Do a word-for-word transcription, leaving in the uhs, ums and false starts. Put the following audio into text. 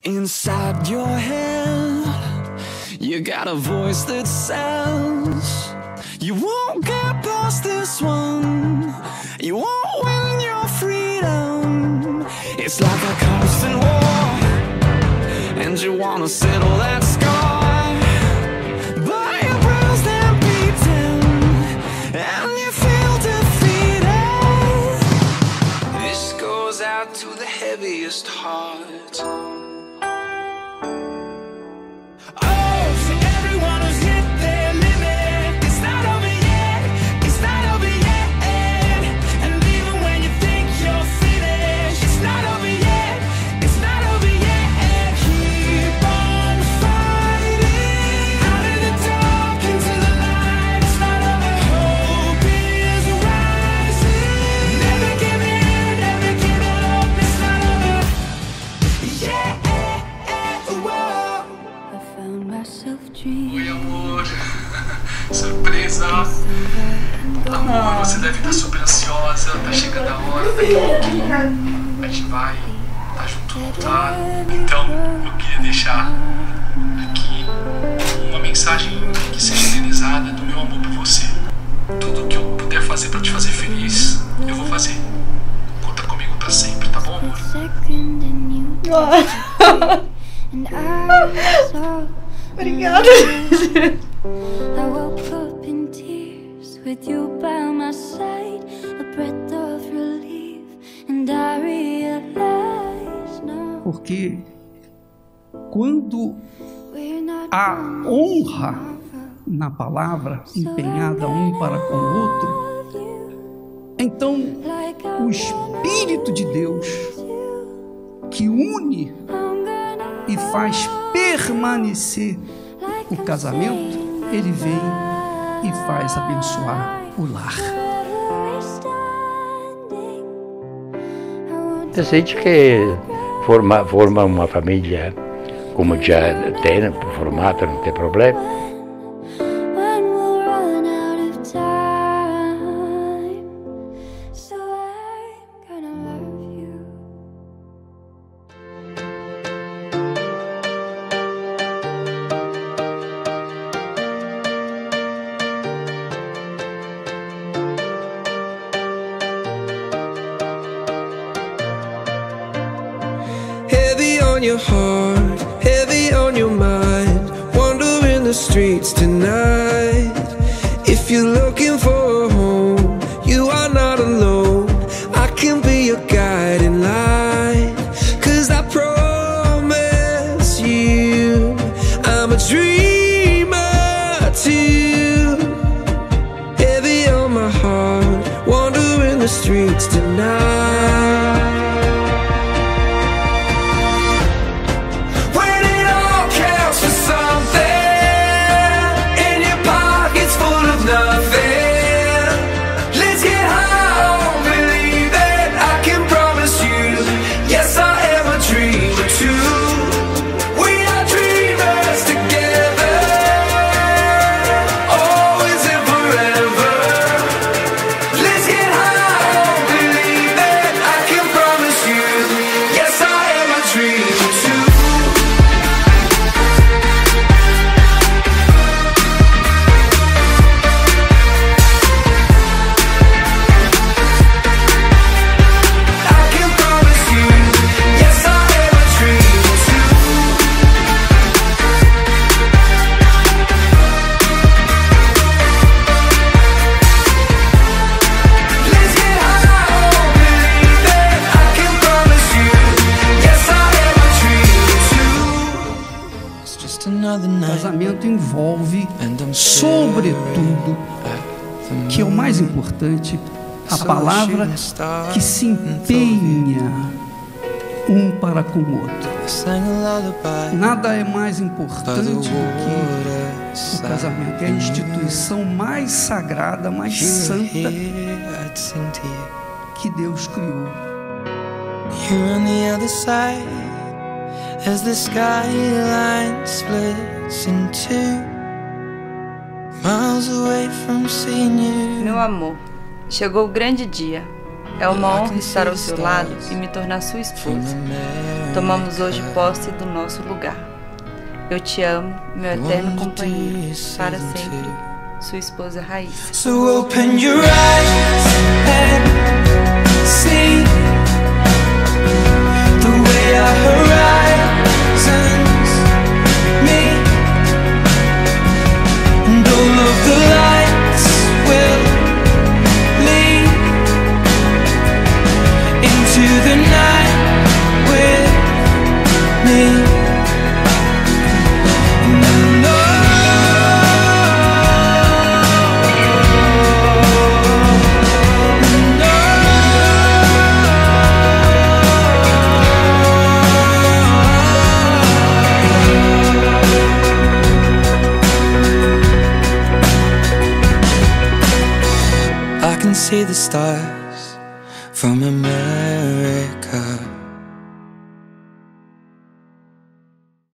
Inside your head, you got a voice that says you won't get past this one, you won't win your freedom. It's like a constant war, and you wanna settle that scar, but you're bruised and beaten, and you feel defeated. This goes out to the heaviest heart. Oi, amor. Surpresa. Amor, você deve estar super ansiosa. Tá chegando a hora daqui a pouquinho. A gente vai estar junto, tá? Então, eu queria deixar aqui uma mensagem que seja generalizada do meu amor por você. Tudo que eu puder fazer pra te fazer feliz, eu vou fazer. Conta comigo pra sempre, tá bom, amor? Obrigada. I woke up in tears with you by my side, a breath of relief, and I realize now. Porque quando há honra na palavra empenhada um para com o outro, então o Espírito de Deus que une e faz permanecer o casamento, ele vem e faz abençoar o lar. Se sente que forma, forma uma família como já tem, por formato, não tem problema. On your heart, heavy on your mind, wandering the streets tonight. If you're looking for a home, you are not alone. I can be your guiding light, 'cause I promise you I'm a dreamer too. Heavy on my heart, wandering the streets tonight. Casamento envolve, sobretudo, que é o mais importante, a palavra que se empenha um para com o outro. Nada é mais importante do que o casamento. É a instituição mais sagrada, mais santa que Deus criou. As the skyline splits in two, miles away from seeing you. Meu amor, chegou o grande dia. É uma honra estar ao seu lado e me tornar sua esposa. Tomamos hoje posse do nosso lugar. Eu te amo, meu eterno companheiro, para sempre, sua esposa Raíssa. So open your eyes and see the way our horizons meet, and all of the lights will lead into the night with me. And I know I can see the stars from America.